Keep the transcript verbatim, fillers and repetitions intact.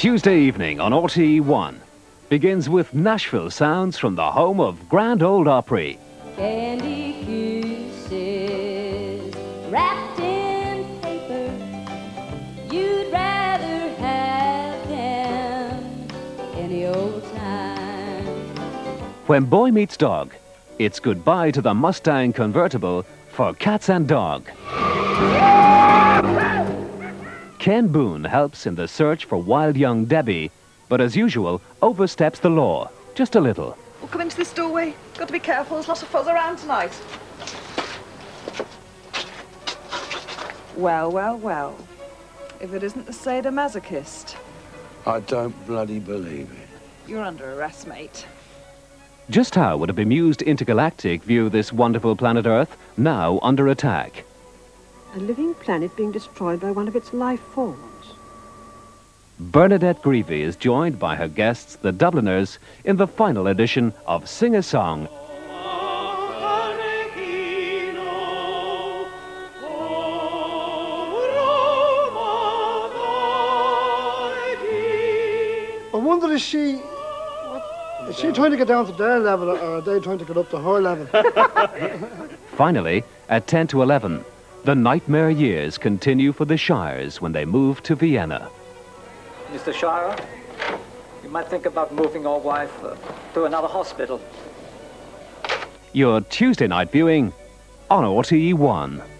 Tuesday evening on R T E one begins with Nashville sounds from the home of Grand Ole Opry. Candy kisses wrapped in paper, you'd rather have them any old time. When Boy Meets Dog, it's goodbye to the Mustang convertible for Cats and Dog. Ken Boone helps in the search for wild young Debbie, but as usual, oversteps the law, just a little. We'll come into this doorway. Got to be careful, there's lots of fuzz around tonight. Well, well, well. If it isn't the sadomasochist. I don't bloody believe it. You're under arrest, mate. Just how would a bemused intergalactic view this wonderful planet Earth, now under attack? A living planet being destroyed by one of its life forms. Bernadette Greevy is joined by her guests, the Dubliners, in the final edition of Sing a Song. I wonder, is she... What, is she trying to get down to their level, or are they trying to get up to her level? Finally, at ten to eleven, the nightmare years continue for the Shires when they move to Vienna. Mister Shire, you might think about moving your wife uh, to another hospital. Your Tuesday night viewing on R T E one.